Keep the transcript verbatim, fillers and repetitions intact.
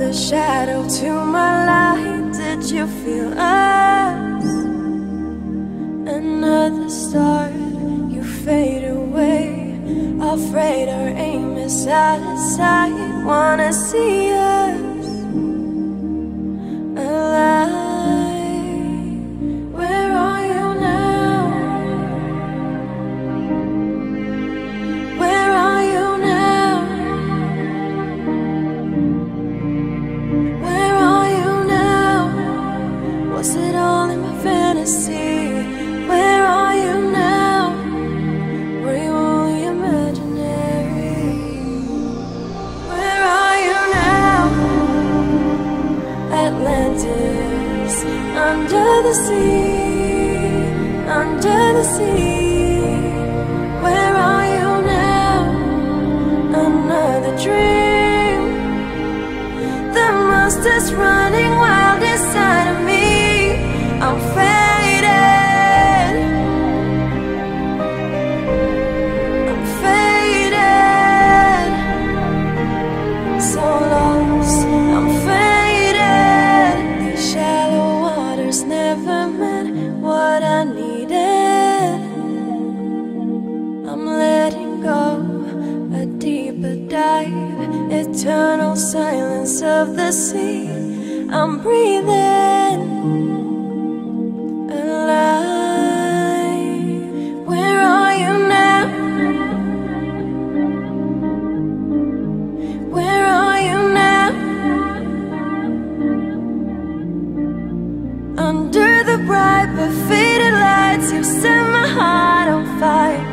Another shadow to my light. Did you feel us? Another start, you fade away. Afraid our aim is out of sight. Wanna see us alive. Where are you now? Where are you now? Where are you now? Was it all in my fantasy? Where are you now? Were you only imaginary? Where are you now? Atlantis, under the sea, under the sea. Where are you now? Another dream. The monster's running wild inside of me. I'm faded. I'm faded. So lost, I'm faded. These shallow waters never meant what I needed. I'm letting go, a deeper dive, eternal silence of the sea. I'm breathing alive. Where are you now? Where are you now? Under the bright but faded lights, you set my heart on fire.